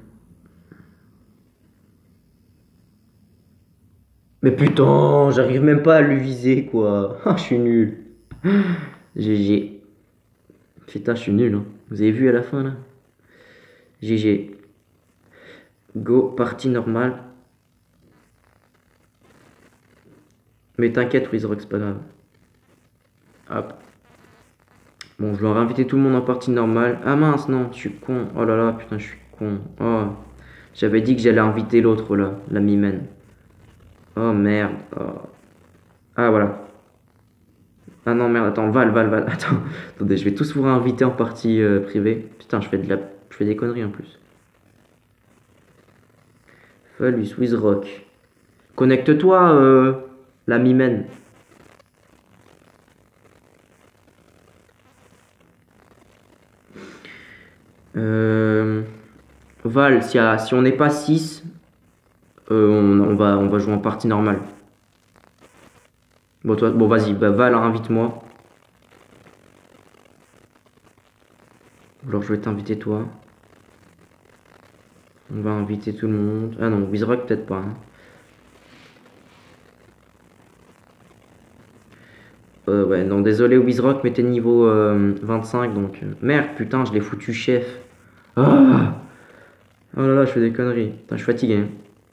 Mais putain, j'arrive même pas à le viser, quoi. Ah, je suis nul. GG. Putain, je suis nul, hein. Vous avez vu à la fin, là? GG. Go, partie normale. Mais t'inquiète, Wizrock, c'est pas grave. Hop. Bon, je leur ai invité tout le monde en partie normale. Ah mince, non, je suis con. Oh là là, putain, je suis con. Oh. J'avais dit que j'allais inviter l'autre, là, la Mimène. Oh merde. Oh. Ah, voilà. Ah non, merde, attends, Val. Attends, attendez, je vais tous vous réinviter en partie privée. Putain, je fais des conneries en plus. Phallus, Wizrock. Connecte-toi, la Mimène. Euh, Val, si on n'est pas 6, on va jouer en partie normale. Bon, toi, bon vas-y, bah, Val, invite-moi. Alors, je vais t'inviter toi. On va inviter tout le monde. Ah non, Wizrock, peut-être pas, hein. Ouais, non, désolé Wizrock, mais t'es niveau 25, donc... Merde, putain, je l'ai foutu chef. Ah, oh là là, je fais des conneries. Putain, je suis fatigué, hein.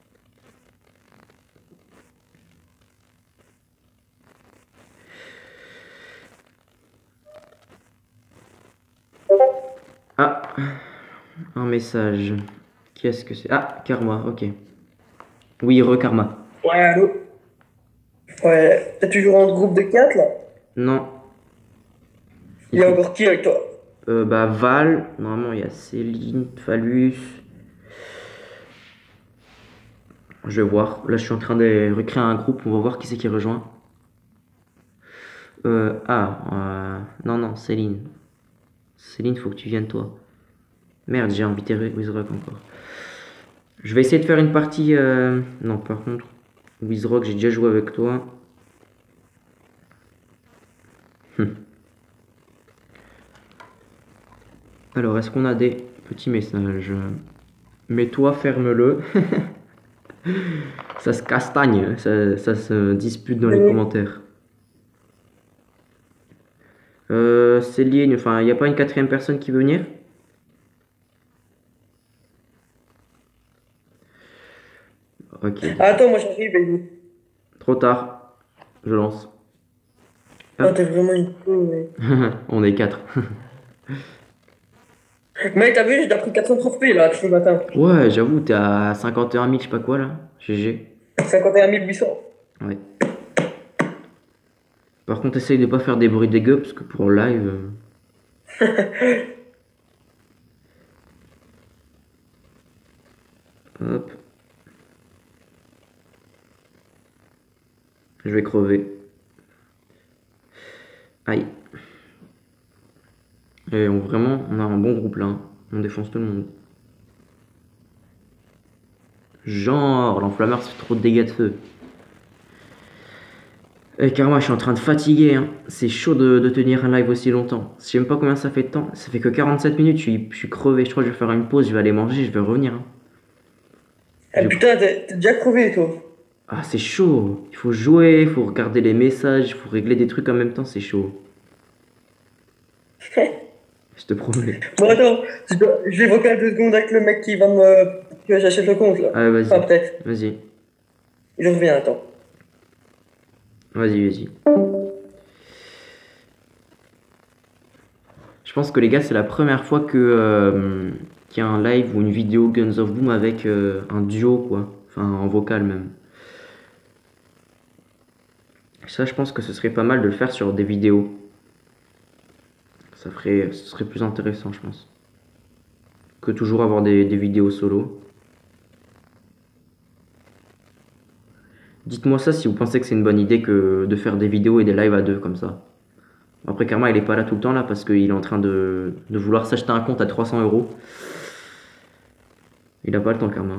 Ah, un message. Qu'est-ce que c'est? Ah, Karma, ok. Oui, re-Karma. Ouais, allô? Ouais, t'es toujours en groupe de 4 là? Non. Il y a encore qui avec toi? Bah, Val. Normalement, il y a Céline, Phallus. Je vais voir. Là, je suis en train de recréer un groupe. On va voir qui c'est qui rejoint. Non, non, Céline. Céline, faut que tu viennes, toi. Merde, j'ai invité Wizrock encore. Je vais essayer de faire une partie... Non, par contre, Wizrock, j'ai déjà joué avec toi. Alors, est-ce qu'on a des petits messages? Mais toi, ferme-le. Ça se castagne, ça se dispute dans les commentaires. Céline, enfin, il n'y a pas une quatrième personne qui veut venir? Ok. Attends, moi j'arrive, baby. Trop tard. Je lance. Oh, t'es vraiment une con, mec. On est 4. Mec, t'as vu, j'ai déjà pris 430 P là, ce matin. Ouais, j'avoue, t'es à 51 000, je sais pas quoi là. GG. 51 800. Ouais. Par contre, essaye de pas faire des bruits dégueux parce que pour live. Hop. Je vais crever. Aïe. Et vraiment, on a un bon groupe là, hein. On défonce tout le monde. Genre, l'enflammeur, ça fait trop de dégâts de feu. Et Karma, je suis en train de fatiguer, hein. C'est chaud de tenir un live aussi longtemps. Je sais même pas combien ça fait de temps. Ça fait que 47 minutes, je suis crevé. Je crois que je vais faire une pause, je vais aller manger, je vais revenir, hein. Ah Je- putain, t'es déjà crevé, toi. Ah, c'est chaud. Il faut jouer, il faut regarder les messages, il faut régler des trucs en même temps, c'est chaud. Je te promets. Bon, attends, je vais vocal 2 secondes avec le mec qui va que j'achète le compte, là. Ah, Enfin, vas-y. peut-être. Vas-y. Je reviens, attends. Vas-y. Je pense que les gars, c'est la première fois qu'il y a un live ou une vidéo Guns of Boom avec un duo, quoi. Enfin, en vocal même. Ça, je pense que ce serait pas mal de le faire sur des vidéos. Ce serait plus intéressant, je pense. Que toujours avoir des vidéos solo. Dites-moi ça si vous pensez que c'est une bonne idée que de faire des vidéos et des lives à deux comme ça. Après, Karma, il est pas là tout le temps là parce qu'il est en train de vouloir s'acheter un compte à 300 €. Il a pas le temps, Karma.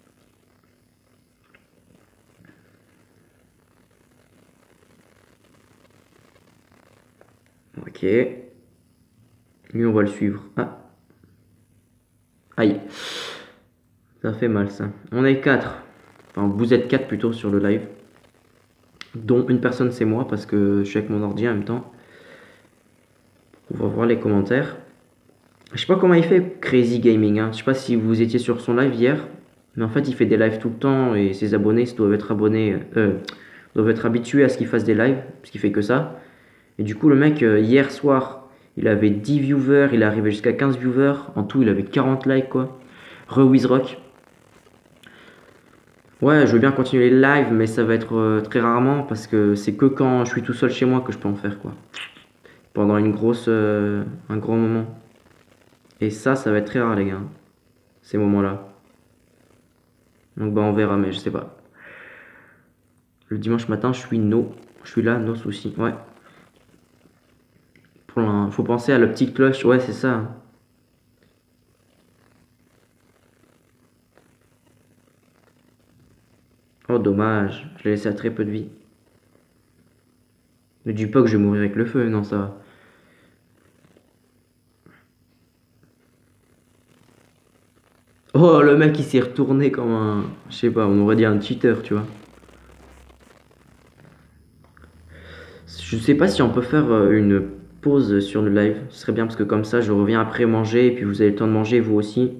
Ok. Lui, on va le suivre. Ah. Aïe. Ça fait mal, ça. On est 4. Enfin, vous êtes 4 plutôt sur le live. Dont une personne, c'est moi, parce que je suis avec mon ordi en même temps. On va voir les commentaires. Je sais pas comment il fait, Crazy Gaming, hein. Je sais pas si vous étiez sur son live hier. Mais en fait, il fait des lives tout le temps et ses abonnés doivent être doivent être habitués à ce qu'il fasse des lives, parce qu'il fait que ça. Et du coup, le mec, hier soir, il avait 10 viewers, il est arrivé jusqu'à 15 viewers. En tout, il avait 40 likes, quoi. Re-Wizrock. Ouais, je veux bien continuer les lives, mais ça va être très rarement, parce que c'est que quand je suis tout seul chez moi que je peux en faire, quoi. Pendant un grand moment. Et ça va être très rare, les gars. Ces moments-là. Donc, bah, on verra, mais je sais pas. Le dimanche matin, je suis là, no souci. Ouais. Faut penser à la petite cloche. Ouais, c'est ça. Oh, dommage. Je l'ai laissé à très peu de vie. Ne dis pas que je vais mourir avec le feu. Non, ça va. Oh, le mec, il s'est retourné comme un... Je sais pas, on aurait dit un cheater, tu vois. Je sais pas si on peut faire une pause sur le live. Ce serait bien parce que comme ça, je reviens après manger et puis vous avez le temps de manger, vous aussi.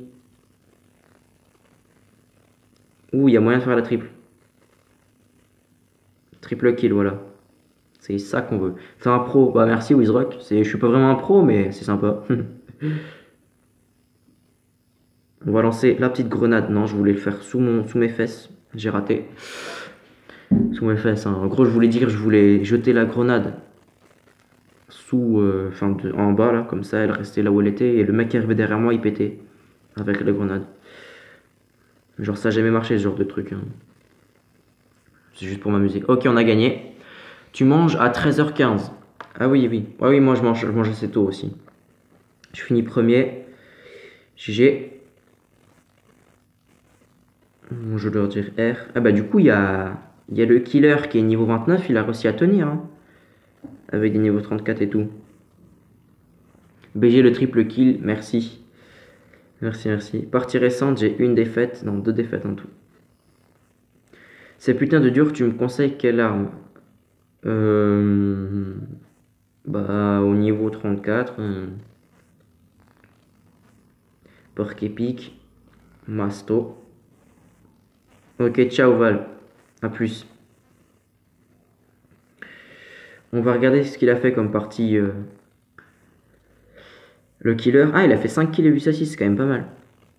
Ouh, il y a moyen de faire la triple. Triple kill, voilà. C'est ça qu'on veut. C'est un pro. Bah merci Wizrock. Je suis pas vraiment un pro, mais c'est sympa. On va lancer la petite grenade. Non, je voulais le faire sous mes fesses. J'ai raté. Sous mes fesses, hein. En gros, je voulais jeter la grenade en bas, là, comme ça, elle restait là où elle était. Et le mec qui arrivait derrière moi, il pétait avec la grenade. Genre, ça n'a jamais marché, ce genre de truc, hein. C'est juste pour m'amuser. Ok, on a gagné. Tu manges à 13h15. Ah oui, oui. Ah oui, moi, je mange assez tôt aussi. Je finis premier. GG. Je dois leur dire R. Ah bah du coup, il y a le killer qui est niveau 29, il a réussi à tenir, hein, avec des niveaux 34 et tout. BG le triple kill, merci. Merci. Partie récente, j'ai une défaite, non, 2 défaites en tout. C'est putain de dur, tu me conseilles quelle arme? Bah, au niveau 34, Porc épique, Masto. Ok, ciao Val, à plus. On va regarder ce qu'il a fait comme partie. Le killer. Ah, il a fait 5 kills et 8 saucisses, c'est quand même pas mal.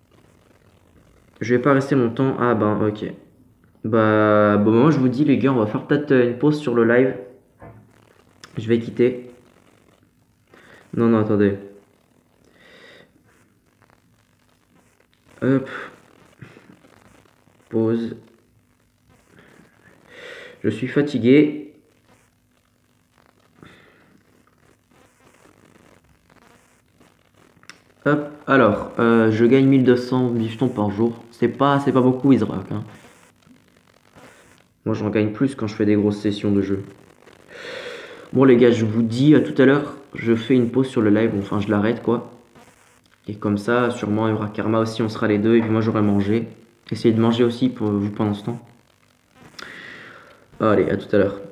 Je vais pas rester longtemps. Ah, ben, ok. Bah, bon, moi, je vous dis, les gars, on va faire peut-être une pause sur le live. Je vais quitter. Non, attendez. Hop. Pause. Je suis fatigué. Hop. Alors, je gagne 1200 bifetons par jour. C'est pas beaucoup, Wizrock, hein. Moi, j'en gagne plus quand je fais des grosses sessions de jeu. Bon les gars, je vous dis à tout à l'heure. Je fais une pause sur le live, enfin je l'arrête quoi. Et comme ça, sûrement il y aura Karma aussi, on sera les deux. Et puis moi j'aurai mangé. Essayez de manger aussi pour vous pendant ce temps. Allez, à tout à l'heure.